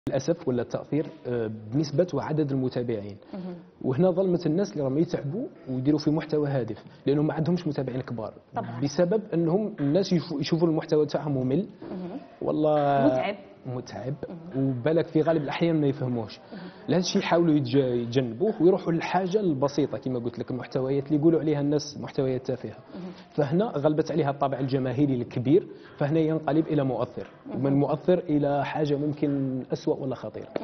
للاسف ولا التاثير بنسبه وعدد المتابعين. وهنا ظلمت الناس اللي راهم يتعبوا ويديروا في محتوى هادف، لانهم ما عندهمش متابعين كبار طبعا. بسبب انهم الناس يشوفوا المحتوى تاعهم ممل والله متعب وبالك في غالب الاحيان ما يفهموش. لهذا الشيء يحاولوا يتجنبوه ويروحوا للحاجه البسيطه كما قلت لك، المحتويات اللي يقولوا عليها الناس محتويات تافهه. فهنا غلبت عليها الطابع الجماهيري الكبير، فهنا ينقلب الى مؤثر، ومن مؤثر الى حاجه ممكن اسوأ ولا خطيره.